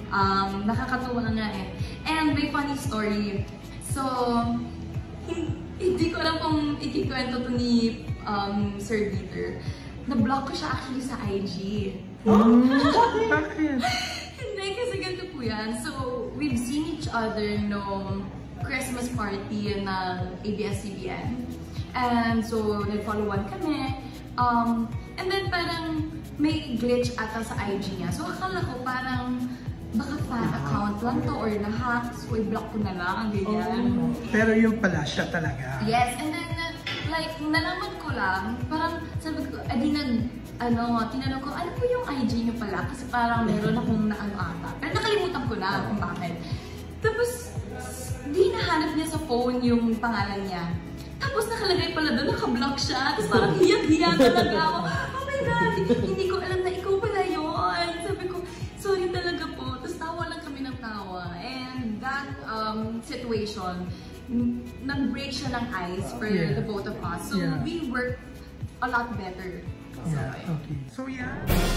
Nakakatuwa nga eh. And may funny story. So, hindi ko alam kung ikikwento to ni Sir Diether. Na-block ko siya actually sa IG. Bakit? Hindi, kasi ganito po yan. So, we've seen each other nung Christmas party ng ABS-CBN. And so, nag-follow-on kami. And then parang may glitch ata sa IG niya. So, akala ko parang baka fan account lang to or na-hack. So, i-block ko na lang. Ganyan. Pero yung pala siya talaga. Yes, and then like, nalaman ko lang, parang sabi ko, tinanong ko, ano po yung IG niyo pala? Kasi parang meron akong naano ata. Pero nakalimutan ko na kung bakit. Tapos, di nahanap niya sa phone yung pangalan niya. Tapos nakalagay pala doon, naka-block siya. Tapos parang hiyak-hiyak talaga ako. Oh my God, hindi ko alam na ikaw pala yun. Sabi ko, sorry talaga po. Tapos tawa lang kami ng tawa. And that situation, nag-break siya ng ice for the both of us. So we worked a lot better. So, Okay. So yeah.